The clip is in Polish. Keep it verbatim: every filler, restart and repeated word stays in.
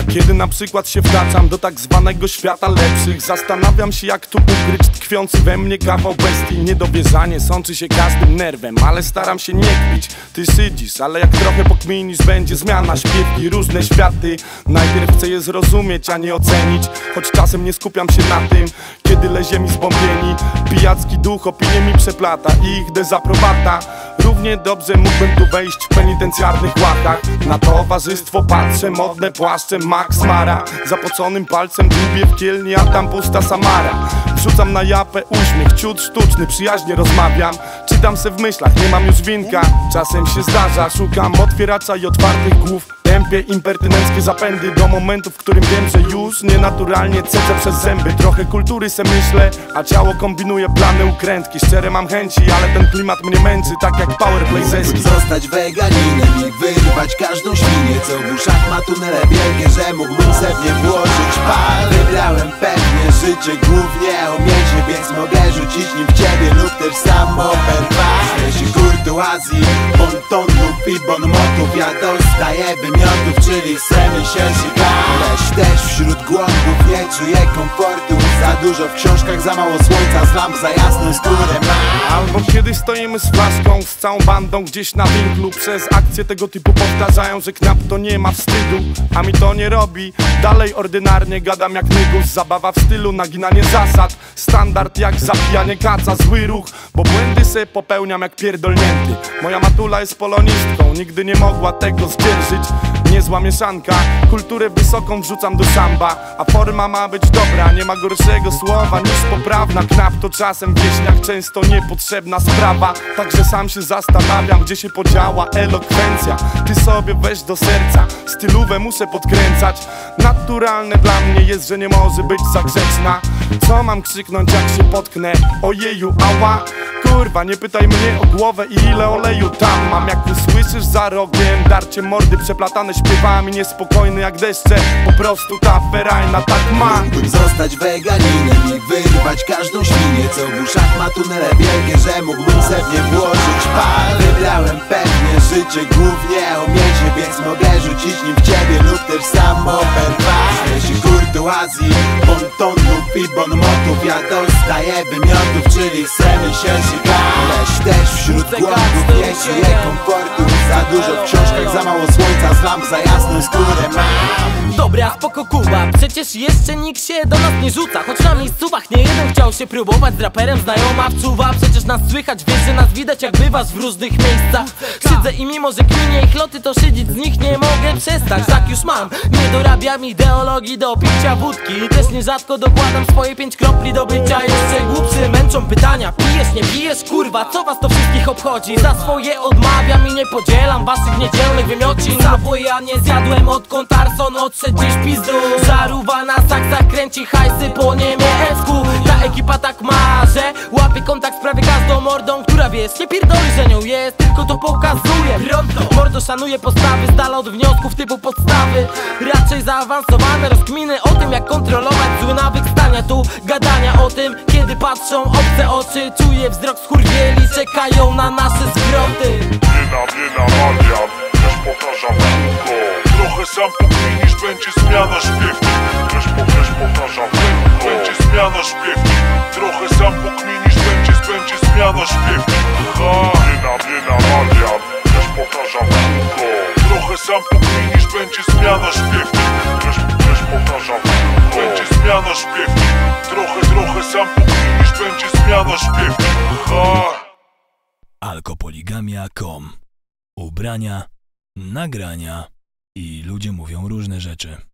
Kiedy na przykład się wtaczam do tak zwanego świata lepszych, zastanawiam się, jak tu ukryć tkwiący we mnie kawał bestii. Niedowierzanie sączy się każdym nerwem, ale staram się nie kpić. Ty szydzisz, ale jak trochę pokminisz, będzie zmiana. Śpiewki, różne światy, najpierw chcę je zrozumieć, a nie ocenić. Choć czasem nie skupiam się na tym, kiedy lezie mi zbombieni. Pijacki duch opinie mi przeplata i ich dezaprobata. Równie dobrze mógłbym tu wejść w penitencjarnych łatach. Na towarzystwo patrzę, modne płaszcze Max Mara. Zapoconym palcem dłubię w kielni, a tam pusta Samara. Wrzucam na japę uśmiech, ciut sztuczny, przyjaźnie rozmawiam. Czytam se w myślach, nie mam już winka. Czasem się zdarza, szukam otwieracza i otwartych głów. Tępię impertynenckie zapędy do momentu, w którym wiem, że już nienaturalnie cedzę przez zęby. Trochę kultury se myślę, a ciało kombinuje plany ukrętki. Szczere mam chęci, ale ten klimat mnie męczy, tak jak powerplay zeski. Zostać weganinem i wyrwać każdą świnię, co w uszach ma tunele wielkie, że mógłbym se w nie włożyć pal. Wybrałem pewnie życie głównie o mięsie, więc mogę rzucić nim w ciebie lub też sam oberwać. Jeśli kurtuazji, bontonów i bonmotów ja dostaję wymiotów, czyli chcemy się zjebać. Leś też wśród głąbów nie czuję komfortu. Za dużo w książkach, za mało słońca, znam za jasną skórę mam. Albo kiedy stoimy z flaszką, z całą bandą gdzieś na winklu. Przez akcje tego typu powtarzają, że knap to nie ma wstydu, a mi to nie robi. Dalej ordynarnie gadam jak nygus. Zabawa w stylu, naginanie zasad. Standard jak zapijanie kaca, zły ruch, bo błędy se popełniam jak pierdolnięty. Moja matula jest polonistką, nigdy nie mogła tego zdzierżyć. Niezła mieszanka, kulturę wysoką wrzucam do samba. A forma ma być dobra, nie ma gorszego słowa niż poprawna. Knap to czasem wieśniak, często niepotrzebna sprawa. Także sam się zastanawiam, gdzie się podziała elokwencja. Ty sobie weź do serca, stylówę muszę podkręcać. Naturalne dla mnie jest, że nie może być za grzeczna. Co mam krzyknąć jak się potknę? Ojeju, ała. Kurwa, nie pytaj mnie o głowę i ile oleju tam mam. Jak usłyszysz za rogiem darcie mordy przeplatane śpiewami, niespokojny jak deszcze, po prostu ta ferajna tak ma. Mógłbym zostać weganinem i wyrwać każdą świnię, co w uszach ma tunele wielkie, że mógłbym se w nie włożyć pal. Wybrałem pewnie życie głównie o mięsie, więc mogę rzucić nim w ciebie lub też sam oberwać. Jeśli kurtuazji, bontonów i bonmotów ja dostaję wymiotów, czyli chcemy się zjebać. Leś też wśród głąbów nie czuję komfortu. Za dużo w książkach, za mało słońca, znam za jasną skórę mam. Dobra, spoko Kuba, przecież jeszcze nikt się do nas nie rzuca. Choć na miejscówach nie jeden chciał się próbować z raperem, znajoma wczuwa. Przecież nas słychać, wiesz, że nas widać jak bywasz w różnych miejscach. Siedzę i mimo, że kminie ich loty, to szydzić z nich nie mogę przestać. Tak już mam, nie dorabiam ideologii do picia wódki. Też nierzadko dokładam swoje pięć kropli do bycia jeszcze głupszy. Męczą pytania, pijesz, nie pijesz, kurwa, co was to wszystkich obchodzi? Za swoje odmawiam i nie podzielam waszych niedzielnych wymiocin. Zaboja nie zjadłem odkąd Arson odszedł dziś pizdu. Zaruwa na saksach, kręci hajsy po niemiecku. Ta ekipa tak ma, że łapie kontakt z prawie każdą mordą, która wiesz, nie pierdoli, że nią jest, tylko to pokazuje. Pronto, mordo szanuje postawy, z dala od wniosków typu podstawy. Raczej zaawansowane rozkminy o tym, jak kontrolować zły nawyk stania tu. Gadania o tym, kiedy patrzą obce oczy. Czuję wzrok skurwieli, czekają na nasze zwroty. Wiena, wiena, Marian, też powtarzam kółko. Trochę sam pokminisz, będzie zmiana śpiewki. Też też powtarzam kółko. Będzie zmiana śpiewki. Trochę sam pokminisz, będzie, będzie zmiana śpiewki. Ha. Wiena, wiena, Marian, też powtarzam kółko. Trochę sam pokminisz, będzie zmiana śpiewki. Też też powtarzam kółko. Będzie zmiana śpiewki. Trochę, trochę sam pokminisz, będzie zmiana śpiewki. Ha. Alkopoligamia kropka com. Ubrania, nagrania i ludzie mówią różne rzeczy.